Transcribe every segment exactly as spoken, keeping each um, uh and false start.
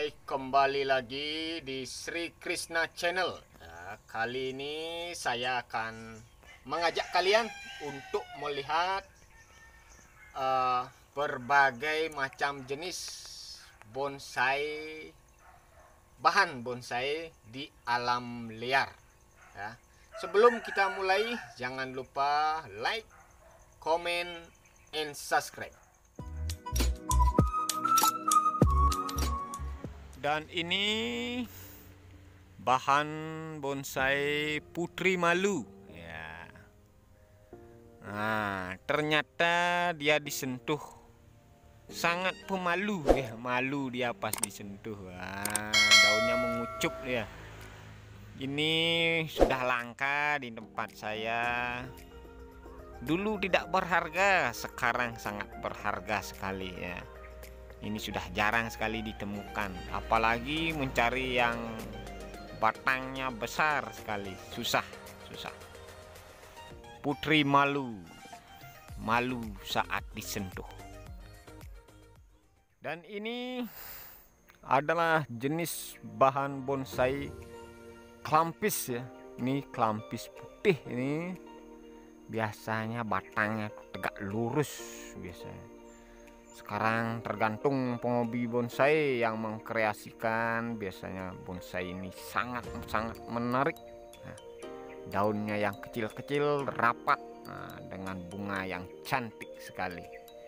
Hai, kembali lagi di Sri Krishna Channel. Ya, kali ini saya akan mengajak kalian untuk melihat uh, berbagai macam jenis bonsai, bahan bonsai di alam liar. Ya. Sebelum kita mulai, jangan lupa like, comment, and subscribe. Dan ini bahan bonsai putri malu ya. Nah, ternyata dia disentuh sangat pemalu ya, malu dia pas disentuh. Wah, daunnya mengucup ya. Ini sudah langka di tempat saya. Dulu tidak berharga, sekarang sangat berharga sekali ya. Ini sudah jarang sekali ditemukan, apalagi mencari yang batangnya besar sekali, susah, susah. Putri malu, malu saat disentuh. Dan ini adalah jenis bahan bonsai klampis ya. Ini klampis putih ini. Biasanya batangnya tegak lurus biasanya. Sekarang tergantung penghobi bonsai yang mengkreasikan. Biasanya bonsai ini sangat-sangat menarik. Nah, daunnya yang kecil-kecil rapat, nah, dengan bunga yang cantik sekali.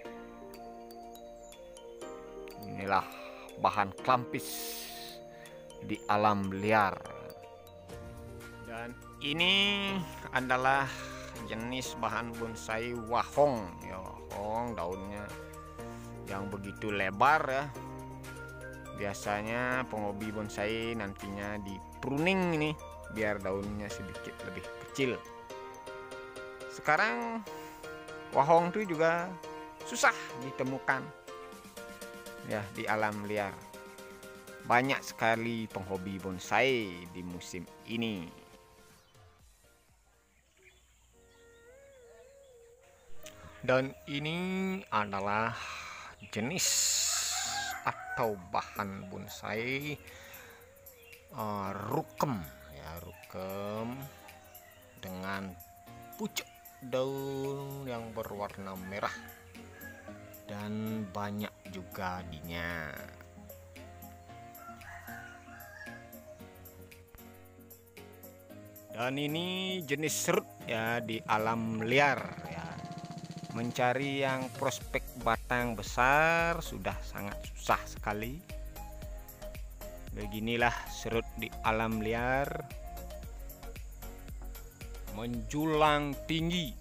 Inilah bahan klampis di alam liar. Dan ini adalah jenis bahan bonsai wahong ya, wahong daunnya yang begitu lebar ya. Biasanya penghobi bonsai nantinya di pruning ini biar daunnya sedikit lebih kecil. Sekarang wahong itu juga susah ditemukan ya di alam liar. Banyak sekali penghobi bonsai di musim ini. Dan ini adalah jenis atau bahan bonsai uh, rukem ya, rukem dengan pucuk daun yang berwarna merah dan banyak juga dinya. Dan ini jenis serut ya di alam liar ya. Mencari yang prospek batang besar sudah sangat susah sekali. Beginilah serut di alam liar, menjulang tinggi.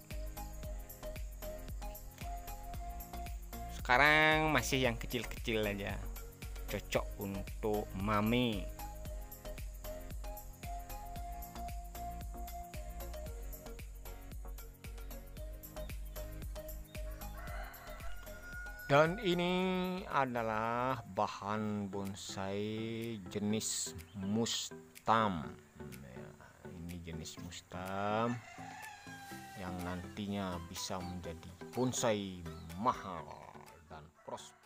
Sekarang masih yang kecil-kecil aja, cocok untuk mame. Dan ini adalah bahan bonsai jenis mustam ya, ini jenis mustam yang nantinya bisa menjadi bonsai mahal dan prospek.